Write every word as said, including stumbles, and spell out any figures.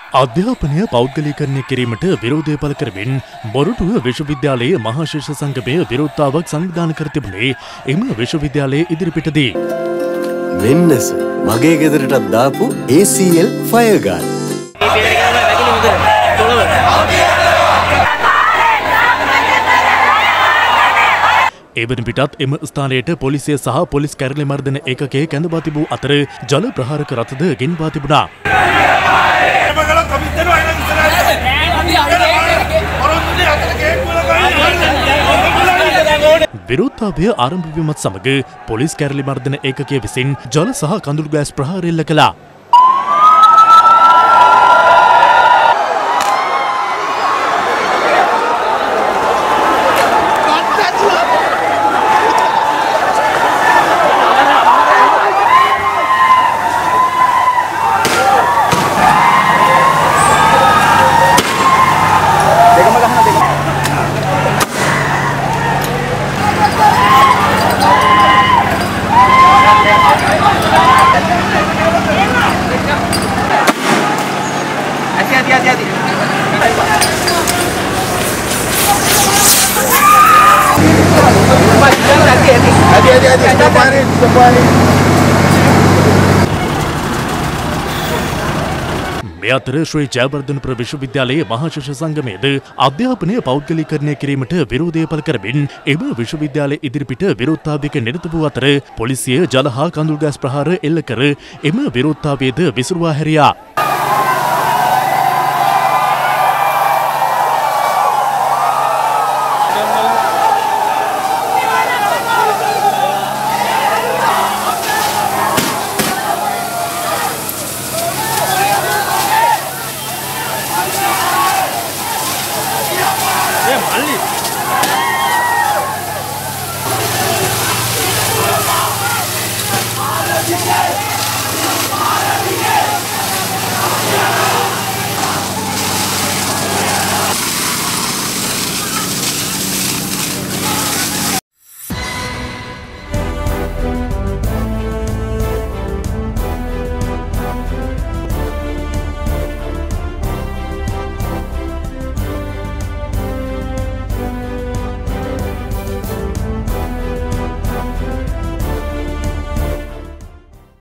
අධ්‍යාපනය පෞද්ගලීකරණය කිරීමට විරෝධය පළ කරමින් මොරටුව විශ්වවිද්‍යාලයේ මහා ශිෂ්‍ය සංගමය විරෝධතාවක් සංවිධානය කර තිබුණේ එම විශ්වවිද්‍යාලයේ ඉදිරිපිටදී. මෙන්නස මගේ ගෙදරටත් දාපු A C L ෆයර් ගාන්. එවන පිටත් එම ස්ථානයට පොලිසිය සහ පොලිස් කැරළි මර්දන ඒකකයේ කැඳවා තිබූ අතර ජල ප්‍රහාරක රථද ගෙන්වා තිබුණා. විරෝධතාවය ආරම්භ වීමත් සමග පොලිස් කැරළි මර්දන ඒකකය විසින් ජල සහ කඳුළු ගෑස් ප්‍රහාර එල්ල කළා. මේ අතර ශ්‍රී ජයවර්ධනපුර විශ්වවිද්‍යාලයේ මහා ශිෂ්‍ය සංගමයේද අධ්‍යාපනය පෞද්ගලීකරණය කිරීමට විරෝධය පළ කරමින් එම විශ්වවිද්‍යාලය ඉදිරිපිට විරෝධතාවයක නිරත වූ අතර පොලිසිය ජල හා කඳුළු ගෑස් ප්‍රහාර එල්ල කර එම විරෝධතාවයද විසුරුවා හැරියා.